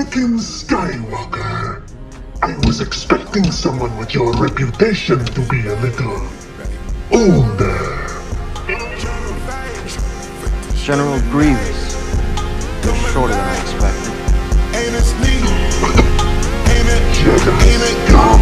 Anakin Skywalker. I was expecting someone with your reputation to be a little older. General Grievous. You're shorter than I expected. Jedi